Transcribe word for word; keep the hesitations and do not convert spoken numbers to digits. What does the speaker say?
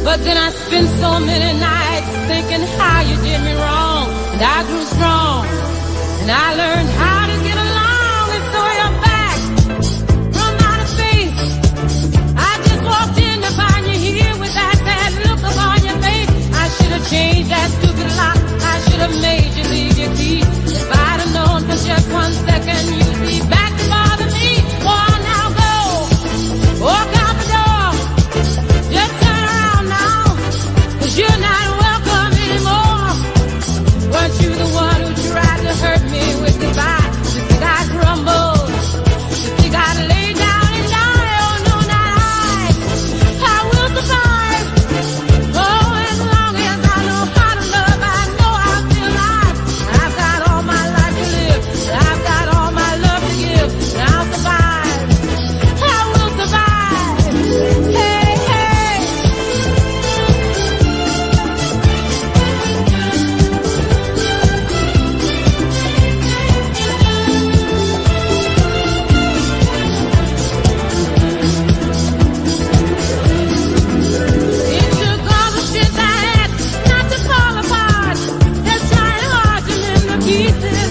But then I spent so many nights thinking how you did me wrong. And I grew strong, and I learned how to get along. And so you're back from outer space. I just walked in to find you here with that sad look upon your face. I should have changed that stupid lock. I should have made you leave your key. If I'd have known for just one second you'd be back to bother me. Oh, now go, walk out the door. Just turn around now, 'cause you're not welcome anymore. Weren't you the one who tried to hurt me with goodbye? You think I crumbled? You think I'd lay down and die? Oh no, not I. I will survive. Oh, as long as I know how to love, I know I'll be alive. I've got all my life to live. I've got all my love to give. And I'll survive. I will survive. Hey, hey. It took all the shit I had not to fall apart. They're trying hard to mend the pieces.